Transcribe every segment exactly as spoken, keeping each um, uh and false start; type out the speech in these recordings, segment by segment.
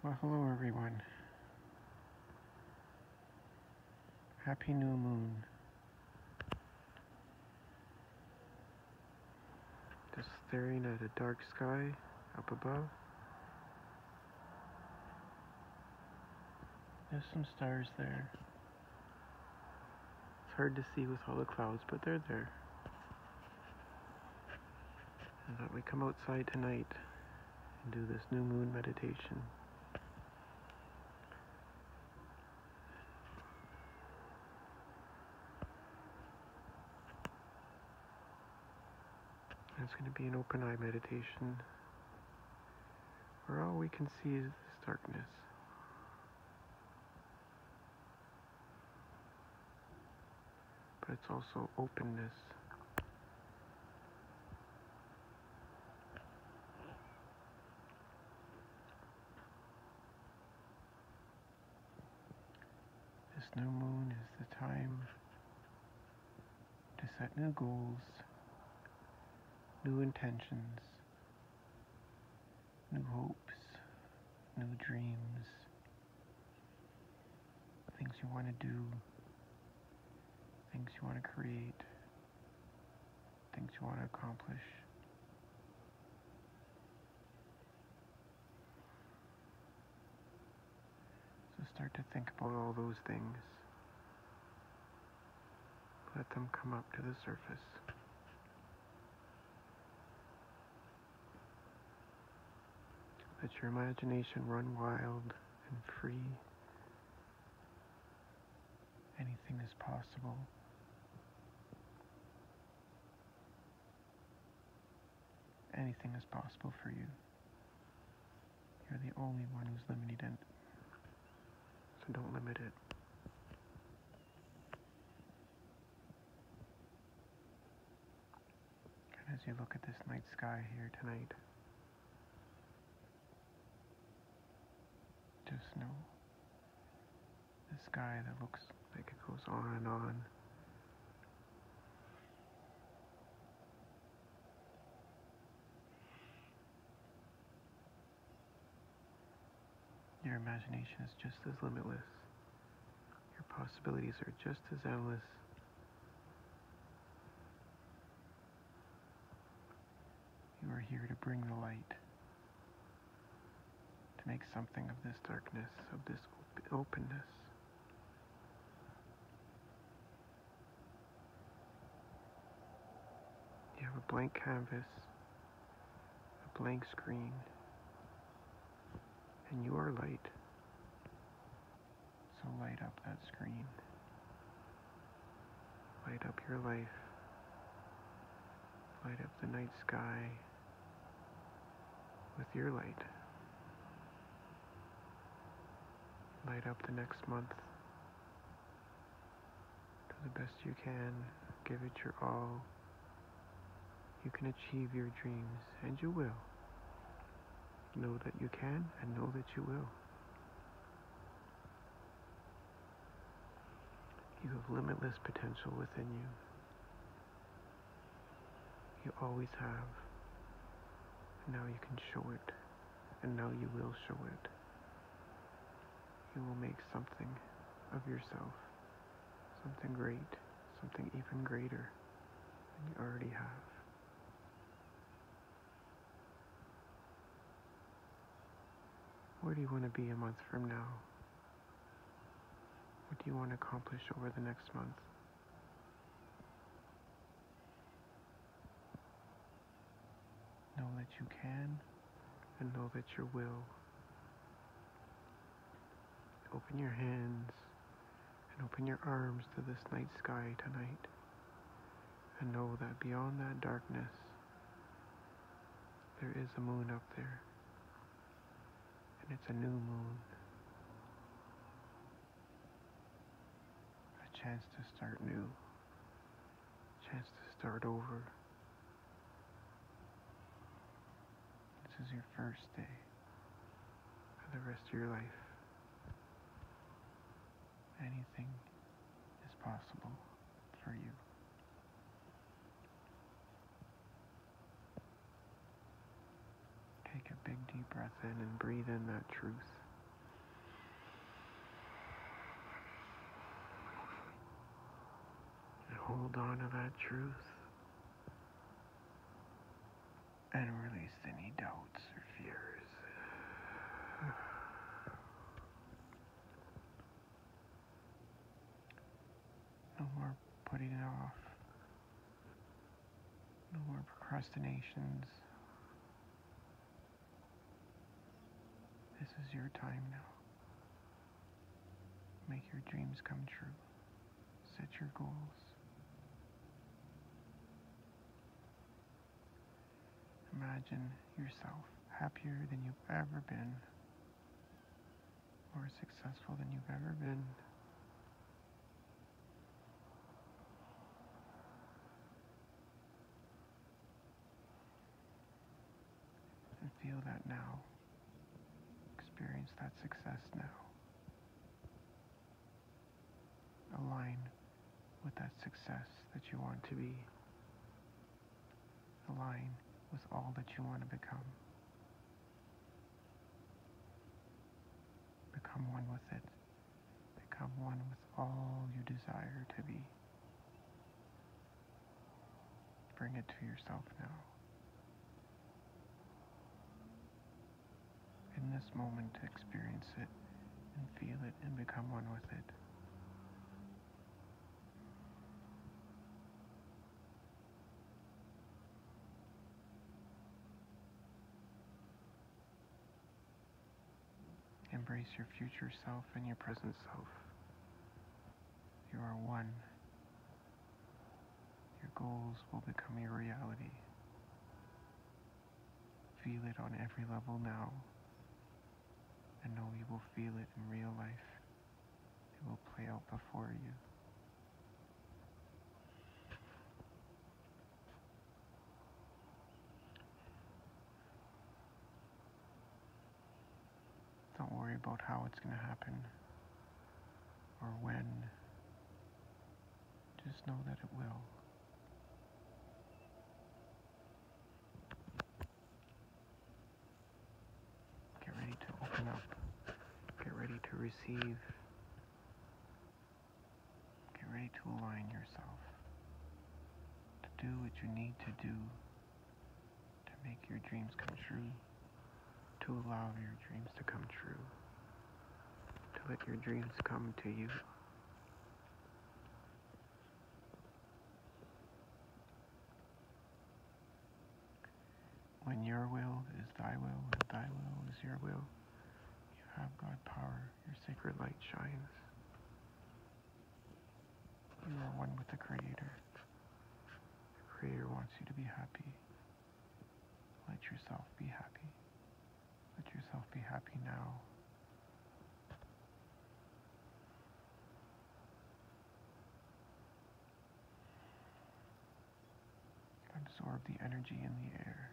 Well, hello everyone. Happy new moon. Just staring at a dark sky up above. There's some stars there. It's hard to see with all the clouds, but they're there. And that we come outside tonight and do this new moon meditation. And it's going to be an open eye meditation where all we can see is this darkness. But it's also openness. This new moon is the time to set new goals, new intentions, new hopes, new dreams, things you want to do, things you want to create, things you want to accomplish. So start to think about all those things. Let them come up to the surface. Let your imagination run wild and free. Anything is possible. Anything is possible for you. You're the only one who's limiting it. So don't limit it. And as you look at this night sky here tonight, just know the sky that looks like it goes on and on. Your imagination is just as limitless. Your possibilities are just as endless. You are here to bring the light, to make something of this darkness, of this op- openness. You have a blank canvas, a blank screen, and you are light. So light up that screen. Light up your life. Light up the night sky with your light. Light up the next month. Do the best you can. Give it your all. You can achieve your dreams, and you will. Know that you can, and know that you will. You have limitless potential within you. You always have. And now you can show it. And now you will show it. You will make something of yourself. Something great. Something even greater than you already have. Where do you want to be a month from now? What do you want to accomplish over the next month? Know that you can, and know that you will. Open your hands, and open your arms to this night sky tonight, and know that beyond that darkness, there is a moon up there, and it's a new moon. A chance to start new, a chance to start over. This is your first day for the rest of your life. Anything is possible for you. Take a big deep breath in and breathe in that truth. Hold on to that truth and release any doubts or fears. No more putting it off. No more procrastinations. This is your time now. Make your dreams come true. Set your goals. Imagine yourself happier than you've ever been, more successful than you've ever been. And feel that now. Experience that success now. Align with that success that you want to be. Align with all that you want to become. Become one with it. Become one with all you desire to be. Bring it to yourself now. In this moment, experience it and feel it and become one with it. Embrace your future self and your present self. You are one. Your goals will become your reality. Feel it on every level now, and know you will feel it in real life. It will play out before you. Don't worry about how it's going to happen or when. Just know that it will. Get ready to open up. Get ready to receive. Get ready to align yourself. To do what you need to do to make your dreams come true. To allow your dreams to come true. To let your dreams come to you. When your will is thy will and thy will is your will, you have God power, your sacred light shines. You are one with the Creator. The Creator wants you to be happy. Let yourself be happy. Let yourself be happy now. Absorb the energy in the air.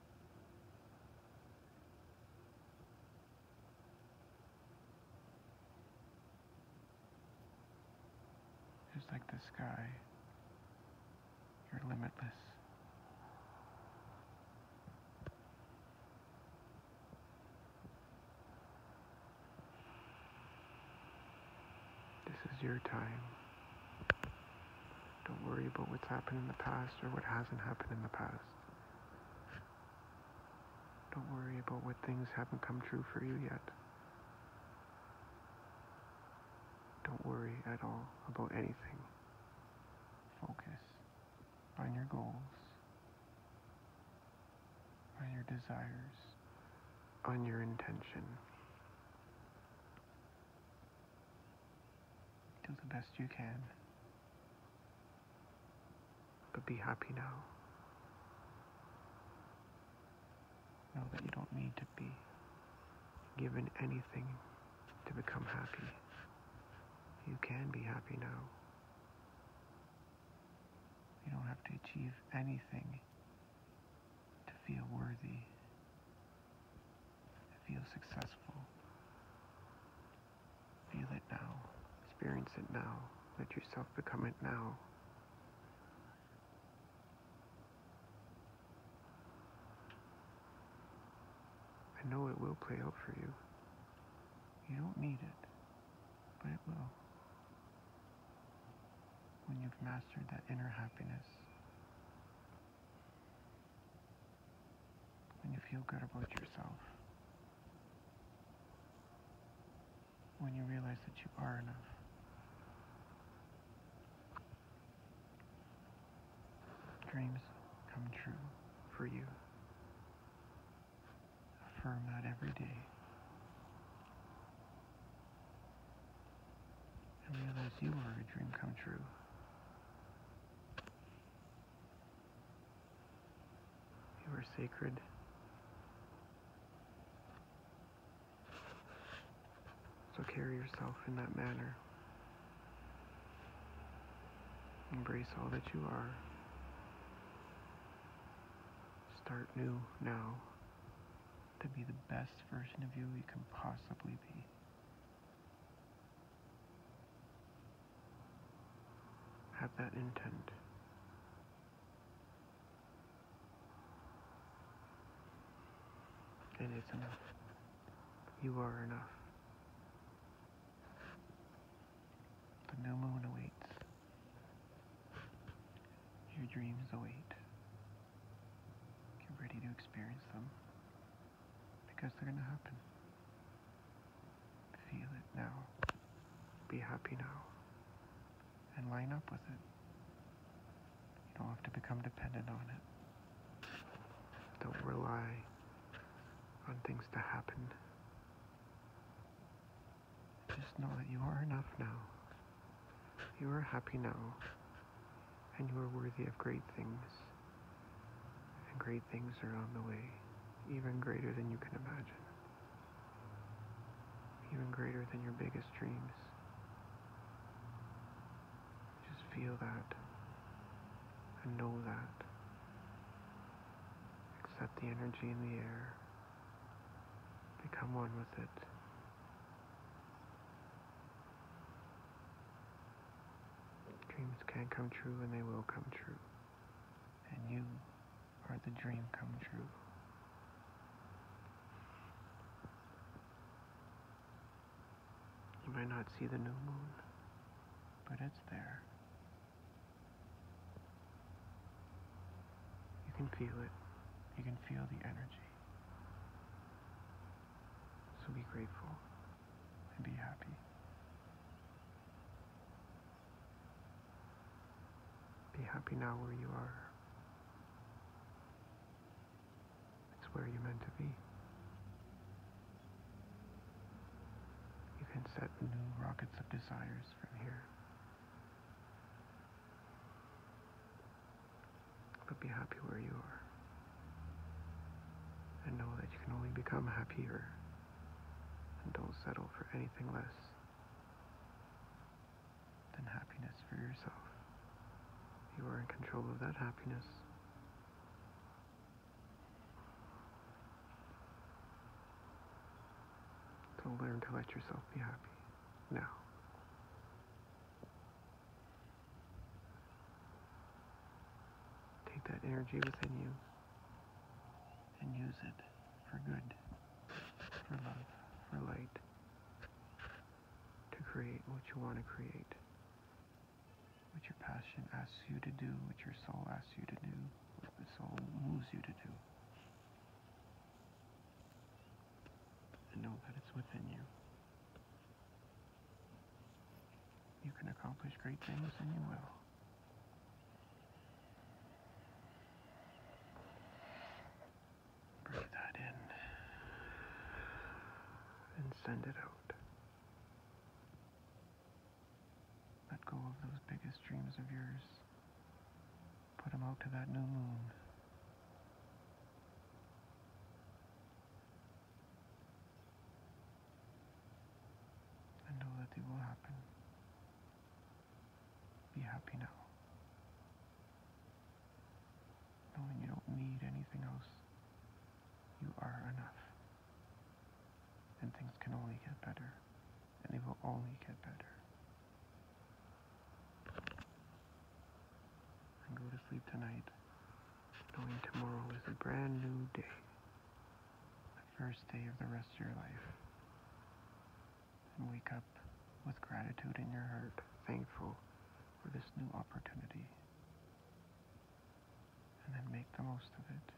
Just like the sky, you're limitless. This is your time. Don't worry about what's happened in the past or what hasn't happened in the past. Don't worry about what things haven't come true for you yet. Don't worry at all about anything. Focus on your goals, on your desires, on your intention. Do the best you can. But be happy now. Know that you don't need to be given anything to become happy. You can be happy now. You don't have to achieve anything to feel worthy, to feel successful. Feel it now. Experience it now. Let yourself become it now. I know it will play out for you. You don't need it, but it will. when you've mastered that inner happiness, when you feel good about yourself, when you realize that you are enough, dreams come true for you. Affirm that every day. And realize you are a dream come true. You are sacred. So carry yourself in that manner. Embrace all that you are. Start new now to be the best version of you you can possibly be. Have that intent. And it's enough. You are enough. The new moon awaits. Your dreams await. Get ready to experience them. Because they're going to happen. Feel it now. Be happy now. And line up with it. You don't have to become dependent on it. Don't rely on things to happen. Just know that you are enough now. You are happy now. And you are worthy of great things. And great things are on the way. Even greater than you can imagine. Even greater than your biggest dreams. Just feel that. And know that. Accept the energy in the air. Become one with it. Dreams can come true and they will come true. And you are the dream come true. You might not see the new moon, but it's there. You can feel it. You can feel the energy. So be grateful and be happy. Be happy now where you are. It's where you're meant to be. You can set new rockets of desires from here. But be happy where you are. And know that you can only become happier. And don't settle for anything less than happiness for yourself. You are in control of that happiness. So learn to let yourself be happy now. Take that energy within you and use it for good, for love, for light, to create what you want to create. What your passion asks you to do, what your soul asks you to do, what the soul moves you to do. And know that it's within you. You can accomplish great things, and you will. Breathe that in. And send it out. Let go of those biggest dreams of yours. Put them out to that new moon. And know that they will happen. Be happy now. Knowing you don't need anything else. You are enough. And things can only get better. And they will only get better. And go to sleep tonight, knowing tomorrow is a brand new day. The first day of the rest of your life. And wake up with gratitude in your heart, thankful for this new opportunity, and then make the most of it.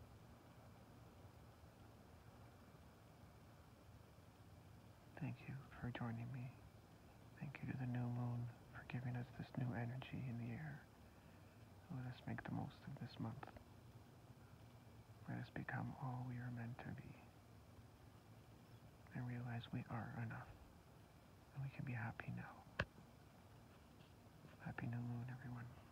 Thank you for joining me. Thank you to the new moon for giving us this new energy in the air. Let us make the most of this month. Let us become all we are meant to be, and realize we are enough, and we can be happy now. Happy new moon, everyone.